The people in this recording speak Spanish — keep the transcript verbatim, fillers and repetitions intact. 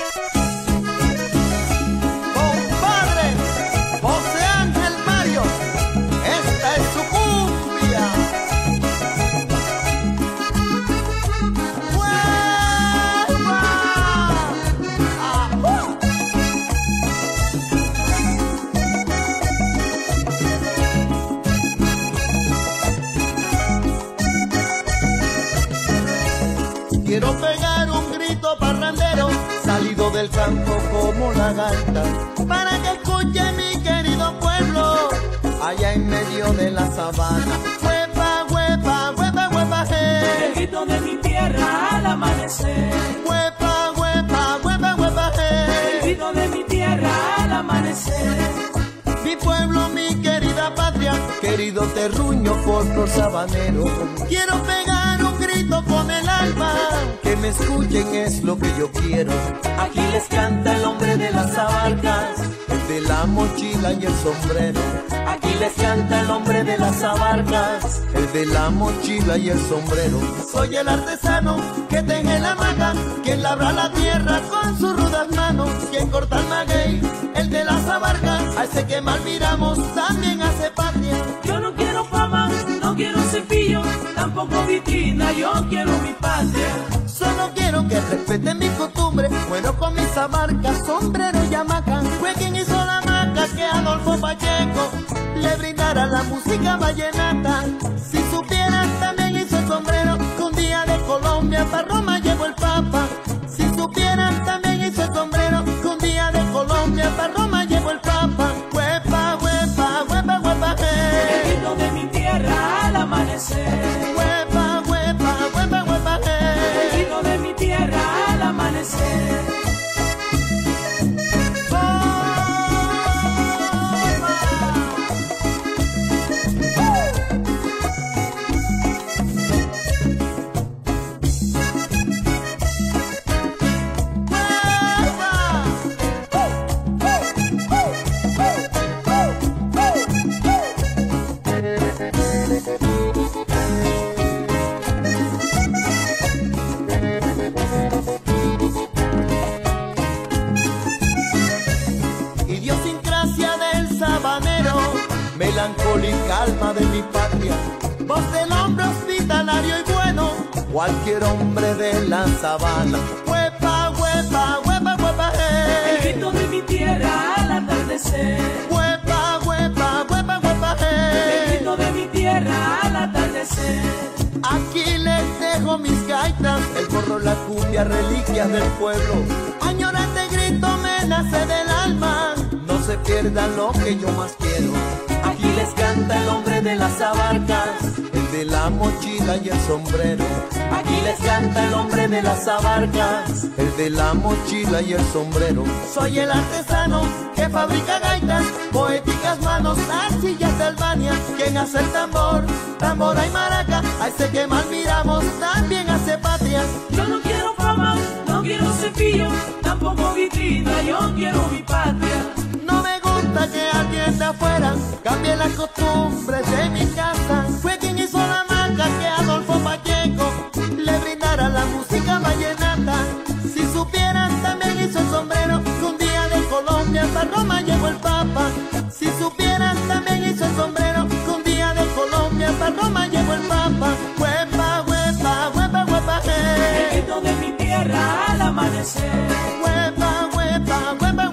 Quiero pegar un grito parrandero, salido del campo como la gaita, para que escuche mi querido pueblo, allá en medio de la sabana. Huepa, huepa, huepa, huepa, hey. El grito de mi tierra al amanecer. Huepa, huepa, huepa, huepa, hey. El grito de mi tierra al amanecer. Mi pueblo, mi querida patria, querido terruño, folclor sabanero. Quiero pegar un grito con el alma, que me escuchen es lo que yo quiero. Aquí les canta el hombre de las abarcas, el de la mochila y el sombrero. Aquí les canta el hombre de las abarcas, el de la mochila y el sombrero. Soy el artesano que teje en la hamaca, quien labra la tierra con sus rudas manos, quien corta el maguey, el de las abarcas, a ese que mal miramos también hace patria. Yo no quiero fama, no quiero cepillo, tampoco vitrina, yo quiero mi patria. Solo quiero que respeten mis costumbres, bueno con mis abarcas, sombrero y hamaca. Fue quien hizo la hamaca que Adolfo Pacheco le brindara la música vallenata. Si supieran también hizo el sombrero, que un día de Colombia para Roma llegó el Papa. Si supieran también hizo el sombrero, que un día de Colombia para Roma llegó el Papa. Huepa, huepa, huepa, huepa, hey. El grito de mi tierra al amanecer. Huepa, huepa, huepa, huepa, hey. El grito de mi tierra al amanecer. Idiosincrasia del sabanero, melancólica alma de mi patria, voz del hombre hospitalario y bueno, cualquier hombre de la sabana. Huepa, huepa, huepa, huepa, hey. El grito de mi tierra al atardecer. Huepa, huepa, huepa, huepa, hey. El grito de mi tierra al atardecer. Aquí les dejo mis gaitas, el porro, la cumbia, reliquias del pueblo. Añorante grito me nace del alma, no se pierdan lo que yo más quiero. Aquí les canta el hombre de las abarcas, el de la mochila y el sombrero. Aquí les canta el hombre de las abarcas, el de la mochila y el sombrero. Soy el artesano que fabrica gaitas, poéticas manos, arcillas de Albania, quien hace el tambor, tambora y maraca, a ese que mal miramos también hace patria. Yo no quiero fama, no quiero cepillo, tampoco vitrina, yo quiero mi patria. No me gusta que alguien de afuera cambie las costumbres de mi casa. Fue quien hizo la hamaca que Adolfo Pacheco le brindara la música vallenata. Si supieran también hizo el sombrero, que un día de Colombia para Roma llegó el Papa. Si supieran también hizo el sombrero, que un día de Colombia para Roma llegó el Papa. Huepa, huepa, huepa, huepa, hey. El grito de mi tierra al amanecer. Huepa, huepa, huepa,